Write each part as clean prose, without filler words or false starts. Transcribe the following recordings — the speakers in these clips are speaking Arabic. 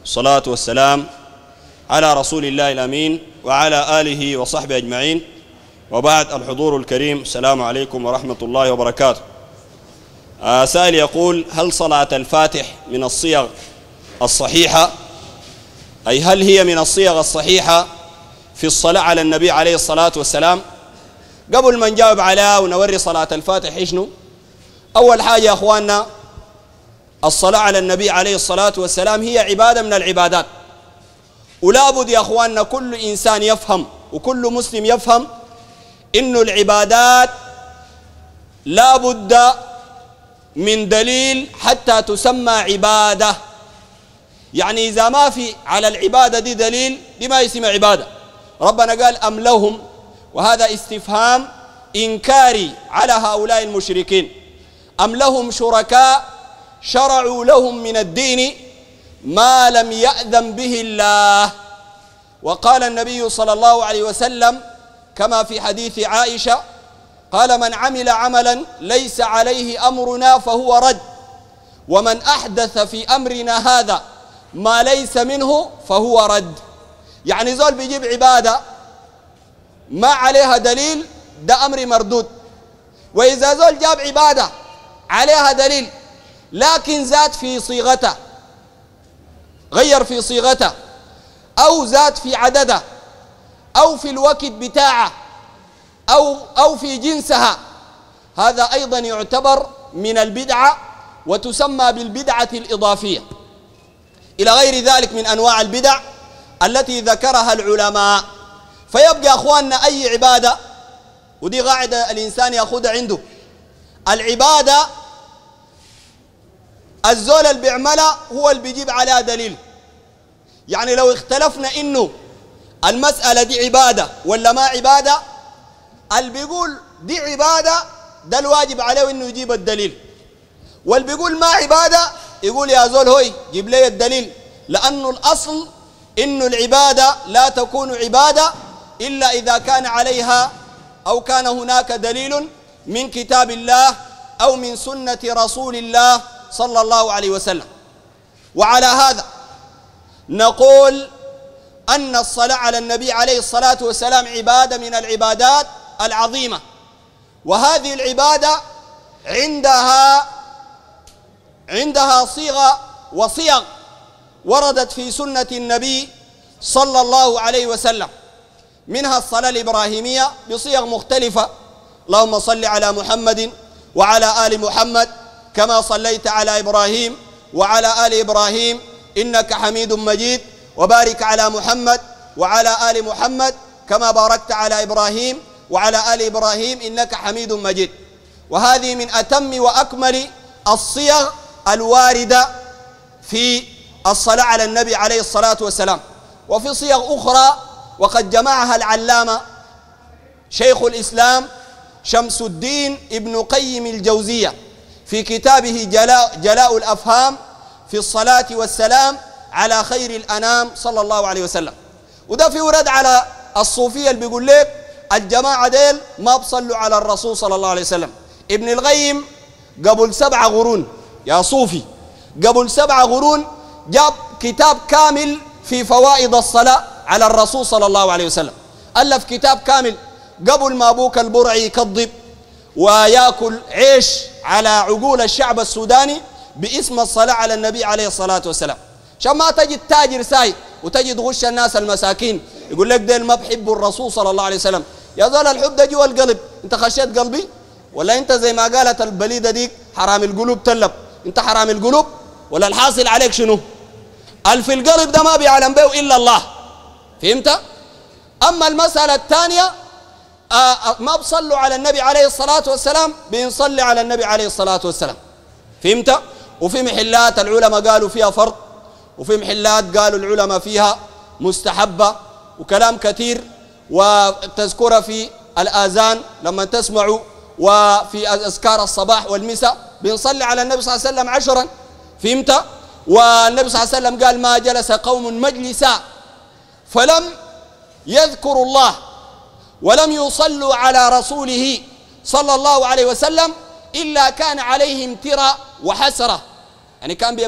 الصلاة والسلام على رسول الله الأمين وعلى آله وصحبه أجمعين، وبعد. الحضور الكريم، السلام عليكم ورحمة الله وبركاته. سائل يقول: هل صلاة الفاتح من الصيغ الصحيحة؟ أي هل هي من الصيغ الصحيحة في الصلاة على النبي عليه الصلاة والسلام؟ قبل ما نجاوب عليها ونوري صلاة الفاتح إشنو، أول حاجة يا أخواننا، الصلاة على النبي عليه الصلاة والسلام هي عبادة من العبادات، ولا بد يا أخواننا كل إنسان يفهم وكل مسلم يفهم إنه العبادات لا بد من دليل حتى تسمى عبادة. يعني إذا ما في على العبادة دي دليل، دي ما يسمى عبادة. ربنا قال: أم لهم، وهذا استفهام إنكاري على هؤلاء المشركين. أم لهم شركاء شرعوا لهم من الدين ما لم يأذن به الله. وقال النبي صلى الله عليه وسلم كما في حديث عائشة، قال: من عمل عملا ليس عليه أمرنا فهو رد، ومن أحدث في أمرنا هذا ما ليس منه فهو رد. يعني زول بيجيب عبادة ما عليها دليل، ده أمر مردود. وإذا زول جاب عبادة عليها دليل لكن زاد في صيغته، غير في صيغته، أو زاد في عدده، أو في الوقت بتاعه، أو في جنسها، هذا أيضا يعتبر من البدعة وتسمى بالبدعة الإضافية، إلى غير ذلك من أنواع البدع التي ذكرها العلماء. فيبقى أخواننا أي عبادة، ودي قاعدة الإنسان يأخذها عنده، العبادة الزول اللي بيعملها هو اللي بيجيب عليها دليل. يعني لو اختلفنا إنه المسألة دي عبادة ولا ما عبادة، اللي بيقول دي عبادة ده الواجب عليه إنه يجيب الدليل، واللي بيقول ما عبادة يقول يا زول هوي جيب لي الدليل، لأنه الأصل إنه العبادة لا تكون عبادة إلا إذا كان عليها أو كان هناك دليل من كتاب الله أو من سنة رسول الله صلى الله عليه وسلم. وعلى هذا نقول أن الصلاة على النبي عليه الصلاة والسلام عبادة من العبادات العظيمة، وهذه العبادة عندها صيغة وصيغ وردت في سنة النبي صلى الله عليه وسلم، منها الصلاة الإبراهيمية بصيغ مختلفة: اللهم صل على محمد وعلى آل محمد كما صليت على إبراهيم وعلى آل إبراهيم إنك حميد مجيد، وبارك على محمد وعلى آل محمد كما باركت على إبراهيم وعلى آل إبراهيم إنك حميد مجيد. وهذه من أتم وأكمل الصيغ الواردة في الصلاة على النبي عليه الصلاة والسلام. وفي صيغ أخرى وقد جمعها العلامة شيخ الإسلام شمس الدين ابن قيم الجوزية في كتابه جلاء الأفهام في الصلاة والسلام على خير الأنام صلى الله عليه وسلم. وده في ورد على الصوفية اللي بيقول لك الجماعة ديل ما بصلوا على الرسول صلى الله عليه وسلم. ابن القيم قبل 7 قرون يا صوفي، قبل 7 قرون جاب كتاب كامل في فوائد الصلاة على الرسول صلى الله عليه وسلم، ألف كتاب كامل قبل ما أبوك البرعي يكذب ويأكل عيش على عقول الشعب السوداني باسم الصلاة على النبي عليه الصلاة والسلام، عشان ما تجد تاجر ساي وتجد غش الناس المساكين يقول لك ديل ما بحبوا الرسول صلى الله عليه وسلم. يا زول الحب ده جوا القلب، انت خشيت قلبي ولا انت زي ما قالت البليدة ديك حرام القلوب تلب؟ انت حرام القلوب ولا الحاصل عليك شنو؟ في القلب ده ما بيعلم به إلا الله، فهمت؟ أما المسألة الثانية ما بصلوا على النبي عليه الصلاة والسلام، بنصلي على النبي عليه الصلاة والسلام، فهمت؟ وفي محلات العلماء قالوا فيها فرض، وفي محلات قالوا العلماء فيها مستحبة، وكلام كثير وتذكر في الآذان لما تسمعوا، وفي أذكار الصباح والمساء بنصلي على النبي صلى الله عليه وسلم 10، فهمت؟ والنبي صلى الله عليه وسلم قال: ما جلس قوم مجلسا فلم يذكروا الله ولم يصلوا على رسوله صلى الله عليه وسلم إلا كان عليهم ترى وحسرة. يعني كان بيبقى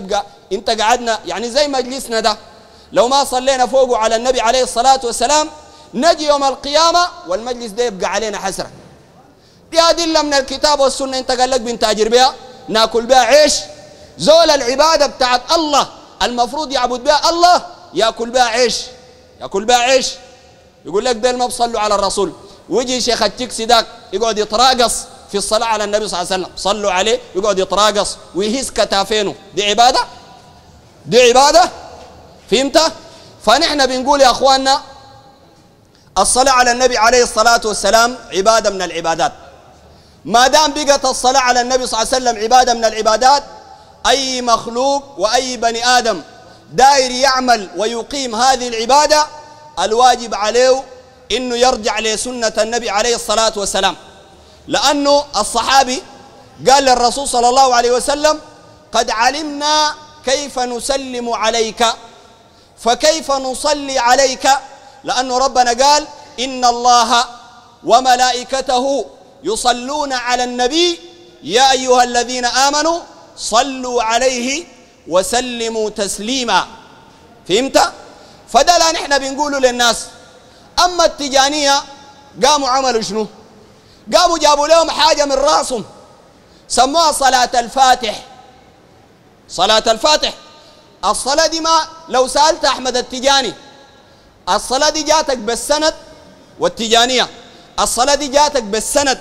انت قعدنا يعني زي مجلسنا ده، لو ما صلينا فوقه على النبي عليه الصلاة والسلام نجي يوم القيامة والمجلس ده يبقى علينا حسرة. دي أدلة من الكتاب والسنة. انت قال لك بنتاجر بها ناكل بها عيش. زول العبادة بتاعت الله المفروض يعبد بها الله ياكل بها عيش، ياكل بها عيش. يقول لك ديل ما بصلوا على الرسول، ويجي شيخ التكسي داك يقعد يتراقص في الصلاة على النبي صلى الله عليه وسلم، صلوا عليه يقعد يتراقص ويهز كتافينه. دي عبادة؟ دي عبادة؟ فهمت؟ فنحن بنقول يا أخواننا الصلاة على النبي عليه الصلاة والسلام عبادة من العبادات. ما دام بقت الصلاة على النبي صلى الله عليه وسلم عبادة من العبادات، أي مخلوق وأي بني آدم داير يعمل ويقيم هذه العبادة الواجب عليه إنه يرجع لسنة النبي عليه الصلاة والسلام. لأنه الصحابي قال للرسول صلى الله عليه وسلم: قد علمنا كيف نسلم عليك فكيف نصلي عليك؟ لأنه ربنا قال: إن الله وملائكته يصلون على النبي يا أيها الذين آمنوا صلوا عليه وسلموا تسليما. فهمت؟ فده لا نحن بنقوله للناس. أما التجانية قاموا عملوا شنو؟ قاموا جابوا لهم حاجة من راسهم سموها صلاة الفاتح. صلاة الفاتح. الصلاة دي ما لو سألت أحمد التجاني الصلاة دي جاتك بالسند، والتجانية الصلاة دي جاتك بالسند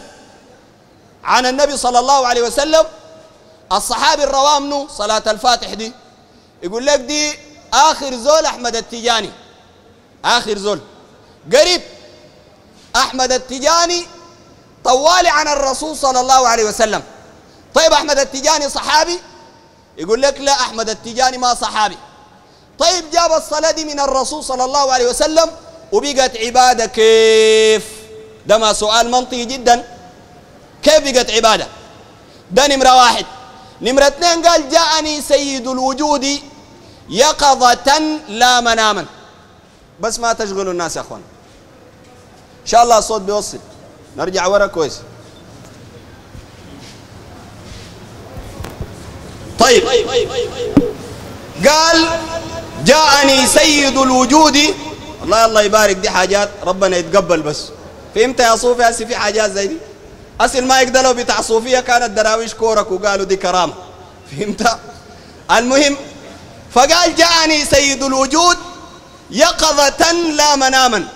عن النبي صلى الله عليه وسلم، الصحابي الرواه منه صلاة الفاتح دي يقول لك دي آخر زول أحمد التجاني، آخر زول قريب. أحمد التجاني طوالي عن الرسول صلى الله عليه وسلم. طيب أحمد التجاني صحابي؟ يقول لك لا، أحمد التجاني ما صحابي. طيب جاب الصلاة دي من الرسول صلى الله عليه وسلم وبقت عبادة كيف؟ ده ما سؤال منطقي جدا. كيف بقت عبادة؟ ده نمرة واحد. نمرة اثنين قال: جاءني سيد الوجود يقظة لا مناما. بس ما تشغلوا الناس يا أخوان، إن شاء الله الصوت بيوصل. نرجع ورا كويس. طيب قال: جاءني سيد الوجود. الله يبارك، دي حاجات ربنا يتقبل. بس فهمت يا صوفي؟ هسي في حاجات زي دي أصل ما يقدروا بتاع صوفية كانت دراويش كورك وقالوا دي كرامة. فهمت؟ المهم فقال: جاءني سيد الوجود يقظة لا مناما.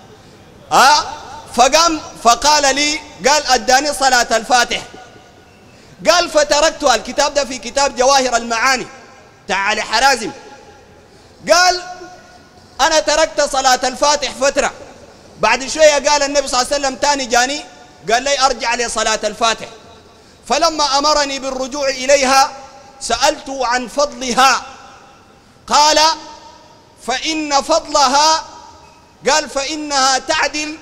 فقام فقال لي، قال: أداني صلاة الفاتح. قال: فتركتها. الكتاب ده في كتاب جواهر المعاني تاع علي حرازم. قال: أنا تركت صلاة الفاتح فترة. بعد شوية قال النبي صلى الله عليه وسلم تاني جاني قال لي أرجع لصلاة الفاتح. فلما أمرني بالرجوع إليها سألته عن فضلها. قال: فإن فضلها، قال: فإنها تعدل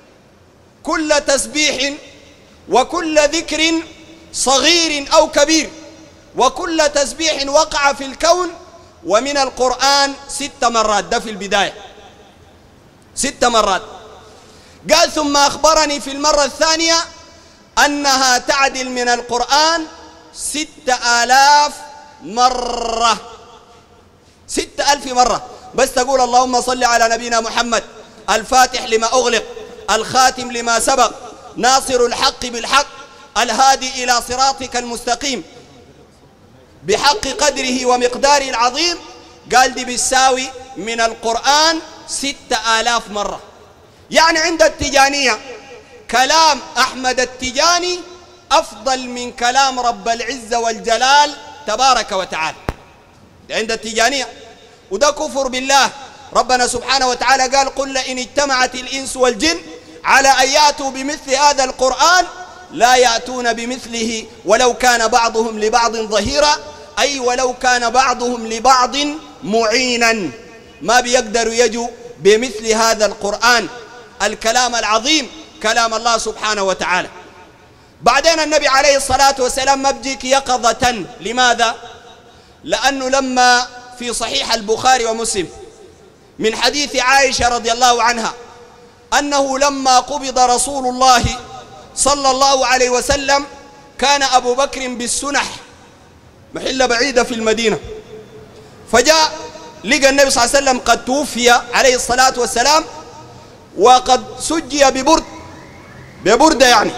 كل تسبيح وكل ذكر صغير أو كبير، وكل تسبيح وقع في الكون ومن القرآن 6 مرات. ده في البداية 6 مرات. قال: ثم أخبرني في المرة الثانية أنها تعدل من القرآن 6000 مرة. 6000 مرة. بس تقول اللهم صل على نبينا محمد الفاتح لما أغلق الخاتم لما سبق ناصر الحق بالحق الهادي إلى صراطك المستقيم بحق قدره ومقداره العظيم. قال دي بيساوي من القرآن 6000 مرة. يعني عند التجانية كلام أحمد التجاني أفضل من كلام رب العزة والجلال تبارك وتعالى عند التجانية. وده كفر بالله. ربنا سبحانه وتعالى قال: قل إن اجتمعت الإنس والجن على أن يأتوا بمثل هذا القرآن لا يأتون بمثله ولو كان بعضهم لبعض ظهيرا، أي ولو كان بعضهم لبعض معينا. ما بيقدروا يجوا بمثل هذا القرآن الكلام العظيم كلام الله سبحانه وتعالى. بعدين النبي عليه الصلاة والسلام ما بجيك يقظة. لماذا؟ لأنه لما في صحيح البخاري ومسلم من حديث عائشة رضي الله عنها أنه لما قبض رسول الله صلى الله عليه وسلم كان أبو بكر بالسنح محلة بعيدة في المدينة، فجاء لقى النبي صلى الله عليه وسلم قد توفي عليه الصلاة والسلام، وقد سجي ببردة يعني،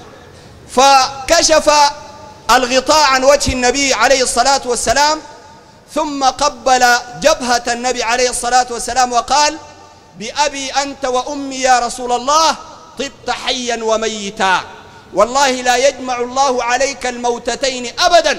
فكشف الغطاء عن وجه النبي عليه الصلاة والسلام، ثم قبل جبهة النبي عليه الصلاة والسلام وقال: بأبي أنت وأمي يا رسول الله، طبت حيا وميتا، والله لا يجمع الله عليك الموتتين أبدا.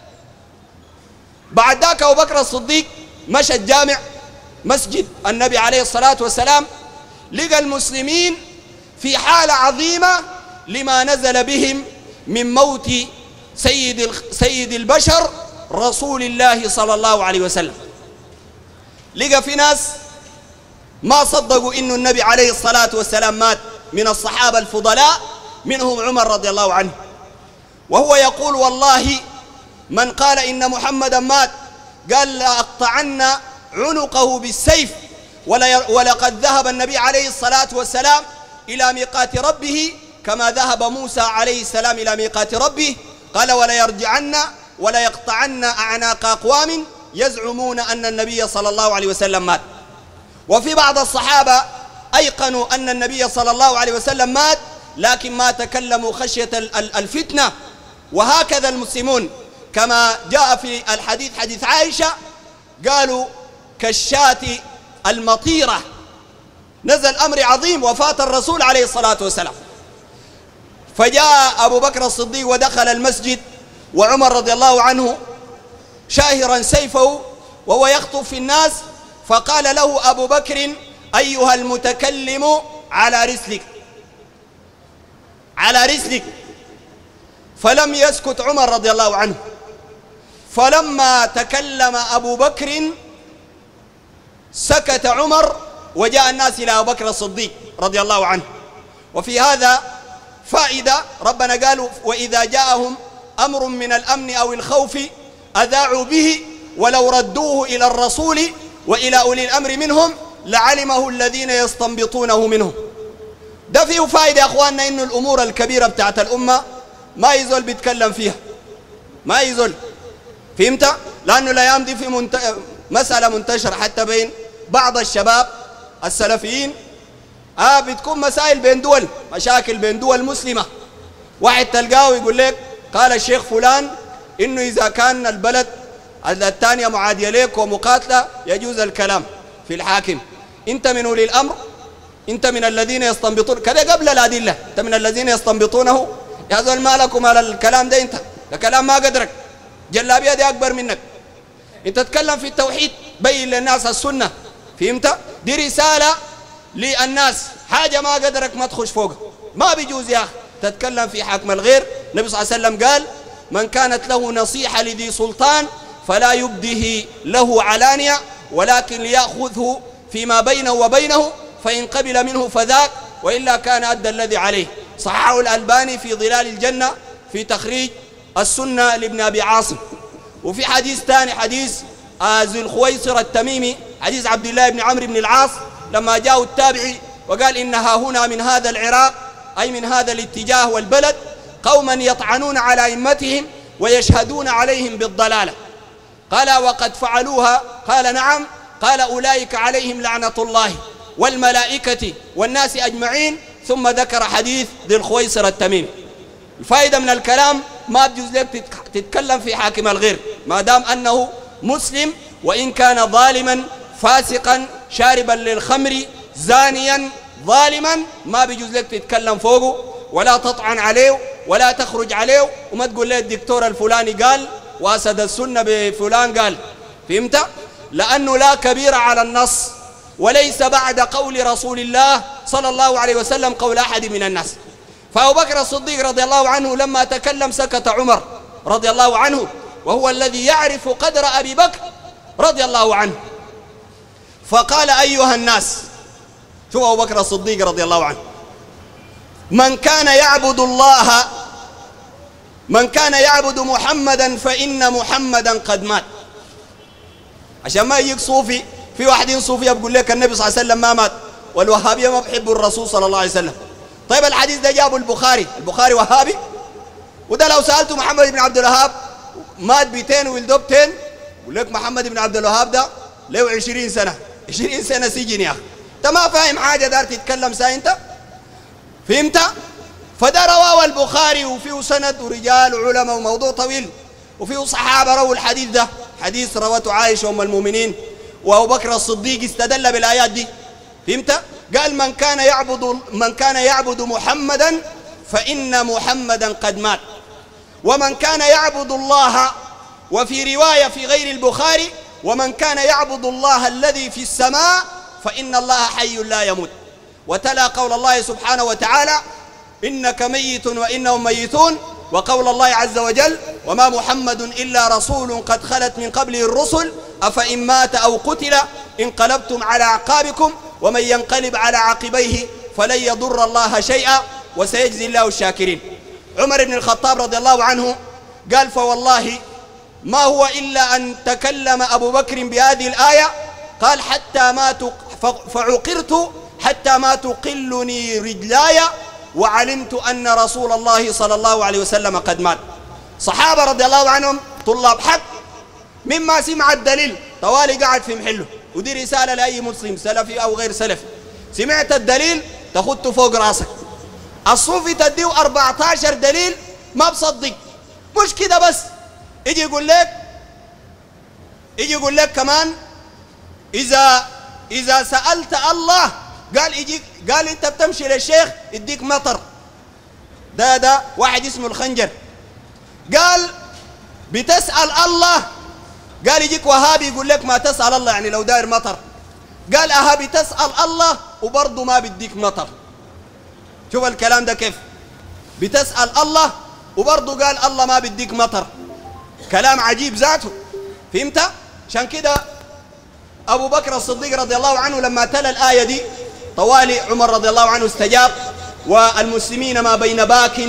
بعد ذاك أبو بكر الصديق مشى الجامع مسجد النبي عليه الصلاة والسلام، لقى المسلمين في حالة عظيمة لما نزل بهم من موت سيد البشر رسول الله صلى الله عليه وسلم. لقى في ناس ما صدقوا إنه النبي عليه الصلاة والسلام مات من الصحابة الفضلاء، منهم عمر رضي الله عنه، وهو يقول: والله من قال إن محمدا مات قال لأقطعن عنقه بالسيف، ولقد ذهب النبي عليه الصلاة والسلام إلى ميقات ربه كما ذهب موسى عليه السلام إلى ميقات ربه، قال: وليرجعن وليقطعن أعناق أقوام يزعمون أن النبي صلى الله عليه وسلم مات. وفي بعض الصحابة أيقنوا أن النبي صلى الله عليه وسلم مات، لكن ما تكلموا خشية الفتنة. وهكذا المسلمون كما جاء في الحديث حديث عائشة، قالوا كالشاة المطيرة. نزل أمر عظيم، وفاة الرسول عليه الصلاة والسلام. فجاء أبو بكر الصديق ودخل المسجد، وعمر رضي الله عنه شاهرا سيفه وهو يخطب في الناس، فقال له أبو بكر: أيها المتكلم على رسلك، على رسلك. فلم يسكت عمر رضي الله عنه، فلما تكلم أبو بكر سكت عمر، وجاء الناس إلى أبو بكر الصديق رضي الله عنه. وفي هذا فائدة، ربنا قال: وإذا جاءهم أمر من الأمن أو الخوف أذاعوا به ولو ردوه إلى الرسول وإلى أولي الأمر منهم لعلمه الذين يستنبطونه منهم. ده فيه فائدة يا أخواننا، إنه الأمور الكبيرة بتاعت الأمة ما يزول بيتكلم فيها، ما يزول، فهمت؟ لأنه الأيام دي في مسألة منتشرة حتى بين بعض الشباب السلفيين، بتكون مسائل بين دول، مشاكل بين دول مسلمة. واحد تلقاه يقول لك: قال الشيخ فلان إنه إذا كان البلد الثانية معادية لك ومقاتلة يجوز الكلام في الحاكم. أنت من أولي الأمر، أنت من الذين يستنبطون كذا قبل الأدلة، أنت من الذين يستنبطونه. يا زول ما لكم على الكلام ده، أنت ده كلام ما قدرك، جلابية دي أكبر منك. أنت تتكلم في التوحيد، بين للناس السنة، فهمت؟ دي رسالة للناس، حاجة ما قدرك ما تخش فوقها، ما بيجوز يا أخي تتكلم في حكم الغير. النبي صلى الله عليه وسلم قال: من كانت له نصيحة لذي سلطان فلا يبده له علانية، ولكن ليأخذه فيما بينه وبينه، فإن قبل منه فذاك، وإلا كان أدى الذي عليه. صححه الألباني في ظلال الجنة في تخريج السنة لابن أبي عاصم. وفي حديث ثاني، حديث ذي الخويصر التميمي، حديث عبد الله بن عمرو بن العاص، لما جاء التابعي وقال: إنها هنا من هذا العراق، أي من هذا الاتجاه والبلد، قوما يطعنون على أئمتهم ويشهدون عليهم بالضلالة. قال: وقد فعلوها؟ قال: نعم. قال: أولئك عليهم لعنة الله والملائكة والناس أجمعين. ثم ذكر حديث ذي الخويصر التميمي. الفائدة من الكلام، ما بجوز لك تتكلم في حاكم الغير ما دام أنه مسلم، وإن كان ظالما فاسقا شاربا للخمر زانيا ظالما، ما بيجوز لك تتكلم فوقه ولا تطعن عليه ولا تخرج عليه، وما تقول لي الدكتور الفلاني قال واسد السنة بفلان قال، فهمت؟ لأنه لا كبير على النص، وليس بعد قول رسول الله صلى الله عليه وسلم قول أحد من الناس. فأبو بكر الصديق رضي الله عنه لما تكلم سكت عمر رضي الله عنه، وهو الذي يعرف قدر أبي بكر رضي الله عنه. فقال: أيها الناس، شوف أبو بكر الصديق رضي الله عنه، من كان يعبد محمدا فإن محمدا قد مات. عشان ما يجيك صوفي، في واحدين صوفية بيقول لك النبي صلى الله عليه وسلم ما مات، والوهابية ما بحبوا الرسول صلى الله عليه وسلم. طيب الحديث ده جابه البخاري وهابي، وده لو سألته محمد بن عبد الوهاب مات 200 وولده 200 يقول لك محمد بن عبد الوهاب ده له 20 سنة 20 سنة سجن يا أخي. أنت ما فاهم حاجة دار تتكلم ساي أنت؟ فهمت؟ فده رواه البخاري وفيه سند ورجال وعلماء وموضوع طويل، وفيه صحابة رووا الحديث ده، حديث روته عائشة أم المؤمنين، وأبو بكر الصديق استدل بالآيات دي. فهمت؟ قال من كان يعبد محمدا فإن محمدا قد مات، ومن كان يعبد الله، وفي رواية في غير البخاري ومن كان يعبد الله الذي في السماء فإن الله حي لا يموت. وتلا قول الله سبحانه وتعالى إنك ميت وإنهم ميتون، وقول الله عز وجل وما محمد إلا رسول قد خلت من قبله الرسل أفإن مات أو قتل انقلبتم على أعقابكم ومن ينقلب على عقبيه فلن يضر الله شيئا وسيجزي الله الشاكرين. عمر بن الخطاب رضي الله عنه قال فوالله ما هو إلا أن تكلم أبو بكر بهذه الآية، قال حتى ما فعقرت حتى ما تقلني رجلاي وعلمت أن رسول الله صلى الله عليه وسلم قد مات. صحابة رضي الله عنهم طلاب حق، مما سمع الدليل طوالي قاعد في محله، ودي رسالة لأي مسلم سلفي أو غير سلفي، سمعت الدليل تخطه فوق راسك. الصوفي تديه 14 دليل ما بصدق، مش كده بس، يجي يقول لك كمان إذا سألت الله قال أنت بتمشي للشيخ يديك مطر. ده واحد اسمه الخنجر قال بتسأل الله، قال يجيك وهابي يقول لك ما تسأل الله يعني لو داير مطر، قال أهابي تسأل الله وبرضه ما بديك مطر. شوف الكلام ده كيف، بتسأل الله وبرضه قال الله ما بديك مطر، كلام عجيب ذاته. فهمت؟ عشان كده أبو بكر الصديق رضي الله عنه لما تلا الآية دي طوالي عمر رضي الله عنه استجاب، والمسلمين ما بين باك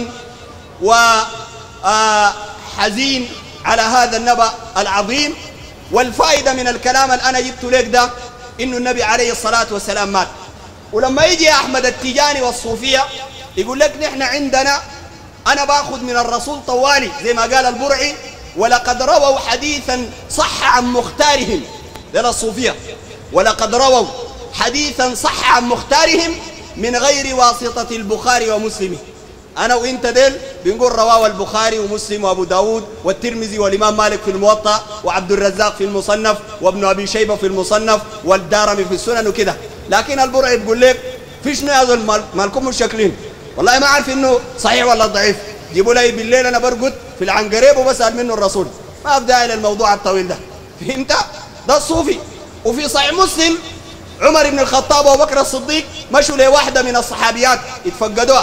وحزين على هذا النبأ العظيم. والفائدة من الكلام اللي أنا جبت لك ده إنه النبي عليه الصلاة والسلام مات. ولما يجي أحمد التيجاني والصوفية يقول لك نحن عندنا أنا باخذ من الرسول طوالي زي ما قال البرعي ولقد رووا حديثا صح عن مختارهم، ده الصوفية، ولقد رووا حديثا صح عن مختارهم من غير واسطة البخاري ومسلم. أنا وإنت ديل بنقول رواه البخاري ومسلم وأبو داود والترمذي والإمام مالك في الموطأ وعبد الرزاق في المصنف وابن أبي شيبة في المصنف والدارمي في السنن وكده. لكن البرعي بيقول لك فيش نازل مالكم مش شاكلين، والله ما عارف إنه صحيح ولا ضعيف، جيبوا لي بالليل أنا برقد في العنقريب وبسأل منه الرسول، ما أبدأ إلى الموضوع الطويل ده. فهمت؟ ده الصوفي. وفي صحيح مسلم عمر بن الخطاب وأبو بكر الصديق مشوا لواحدة من الصحابيات يتفقدوها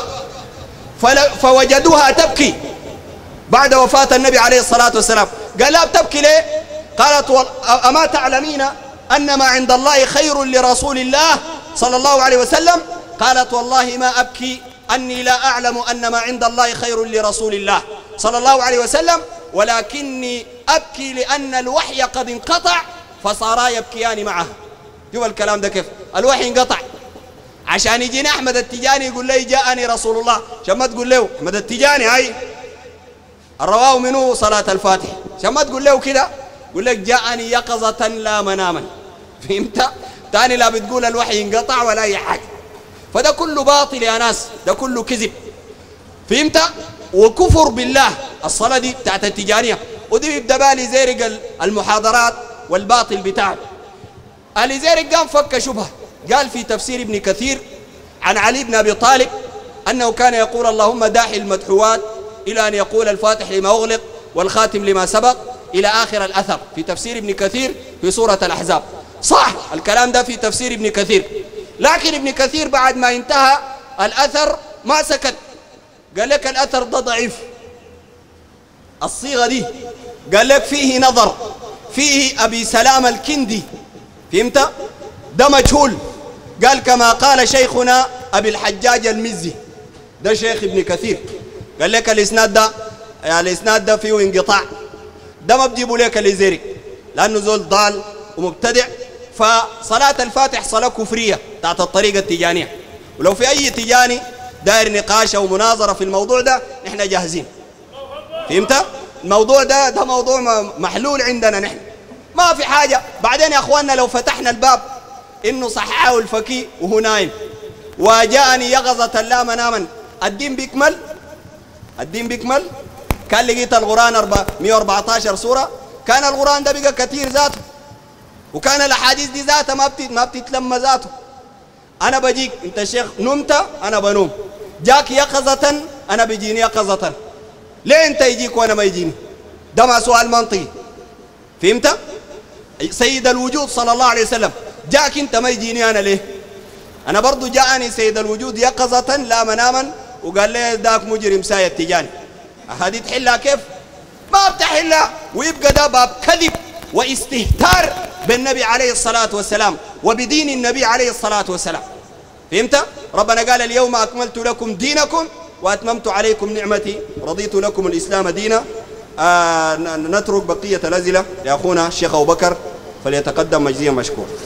فوجدوها تبكي بعد وفاة النبي عليه الصلاة والسلام. قال لا بتبكي ليه؟ قالت أما تعلمين أن ما عند الله خير لرسول الله صلى الله عليه وسلم؟ قالت والله ما أبكي أني لا أعلم أن ما عند الله خير لرسول الله صلى الله عليه وسلم، ولكني أبكي لأن الوحي قد انقطع فصارا يبكيان معه. شوف الكلام ده كيف، الوحي انقطع عشان يجينا أحمد التيجاني يقول لي جاءني رسول الله، عشان ما تقول له أحمد التيجاني هاي الرواه منه صلاة الفاتح، عشان ما تقول له كده يقول لك جاءني يقظة لا مناما. فهمت؟ تاني لا بتقول الوحي انقطع ولا أي حاجة. فده كله باطل يا ناس، ده كله كذب. فهمت؟ وكفر بالله. الصلاة دي بتاعت التجانية، ودي بيبدأ بالي زيرق المحاضرات والباطل بتاعه. اللي زيرق قام فك شبهة، قال في تفسير ابن كثير عن علي بن أبي طالب أنه كان يقول اللهم داحي المدحوات إلى أن يقول الفاتح لما أغلق والخاتم لما سبق إلى آخر الأثر، في تفسير ابن كثير في سورة الأحزاب. صح الكلام ده في تفسير ابن كثير، لكن ابن كثير بعد ما انتهى الأثر ما سكت، قال لك الأثر ده ضعيف، الصيغة دي قال لك فيه نظر، فيه أبي سلام الكندي. فهمت؟ ده مجهول. قال كما قال شيخنا أبي الحجاج المزي، ده شيخ ابن كثير، قال لك الإسناد ده فيه انقطاع، ده ما بجيبوا لك لزيرك لأنه زول ضال ومبتدع. فصلاة الفاتح صلاة كفرية تحت الطريقة التجانية، ولو في أي تجاني داير نقاش أو مناظرة في الموضوع ده نحن جاهزين. فهمت؟ الموضوع ده موضوع محلول عندنا نحن. ما في حاجة. بعدين يا أخواننا لو فتحنا الباب إنه صححه الفقيه وهو نايم وجاءني يقظة لا مناما، الدين بيكمل؟ الدين بيكمل؟ كان لقيت القرآن 114 سورة، كان القرآن ده بقى كثير ذاته، وكان الأحاديث دي ذاتها ما بتتلم ذاته. أنا بجيك أنت شيخ نمت أنا بنوم، جاك يقظة أنا بيجيني يقظة، ليه أنت يجيك وأنا ما يجيني؟ ده ما سؤال منطقي. فهمت؟ سيد الوجود صلى الله عليه وسلم جاك أنت ما يجيني أنا ليه؟ أنا برضو جاءني سيد الوجود يقظة لا مناما وقال لي ذاك مجرم سايد تجاني، هذه تحلها كيف؟ ما بتحلها. ويبقى ده باب كذب واستهتار بالنبي عليه الصلاة والسلام وبدين النبي عليه الصلاة والسلام. فهمت؟ ربنا قال اليوم أكملت لكم دينكم وأتممت عليكم نعمتي رضيت لكم الإسلام دينا. نترك بقية الأسئلة لأخونا الشيخ أبو بكر فليتقدم مجزيا مشكور.